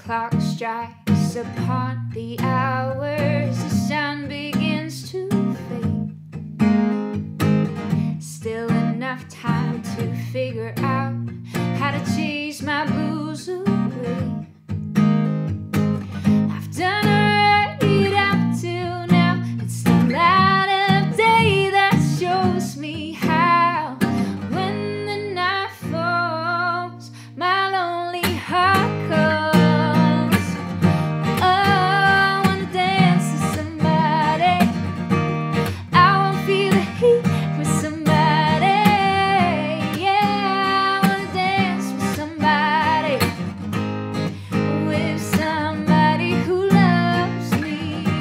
clock strikes upon the hours, the sun begins to fade. Still enough time to figure out how to chase my blues away. I've done right up till now. It's the light of day that shows me how. When the night falls, my lonely heart calls. Oh, I wanna dance with somebody. I wanna feel the heat with somebody. Yeah, I wanna dance with somebody. With somebody who loves me.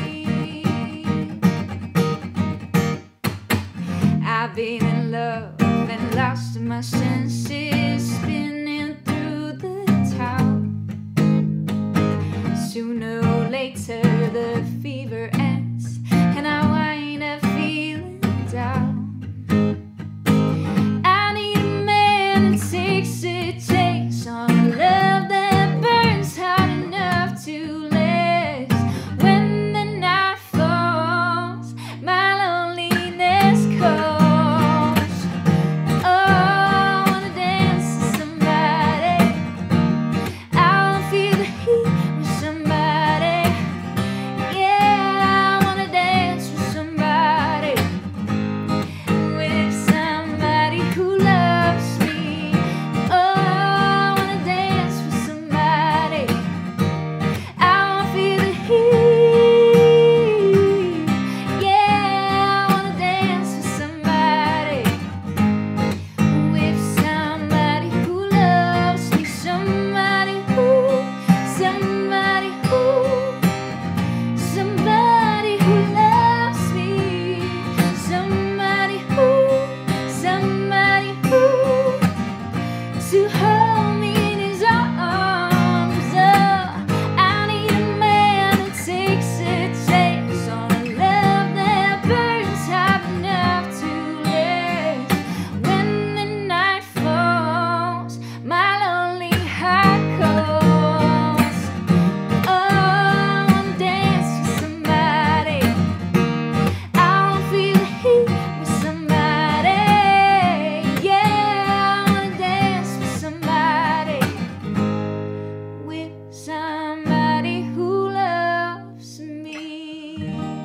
I've been in love and lost my senses, spinning through the town. Sooner or later the fever ends and I wind up feeling down. I need a man that takes a chance on a love that burns hot enough to last. When the night falls, my loneliness calls. Oh, I wanna dance with somebody. I wanna feel the heat with somebody. Yeah, I wanna dance with somebody. With somebody who loves me. Oh, I wanna dance with somebody. I wanna feel the heat. Yeah, I wanna dance with somebody. With somebody who loves me. Somebody who loves me. Somebody who to hold me in his arms. Oh, I need a man who takes a chance on a love that burns hot enough to last. When the night falls, my lonely heart calls. Oh, I wanna dance with somebody. I wanna feel the heat with somebody. Yeah, I wanna dance with somebody. With somebody who loves me.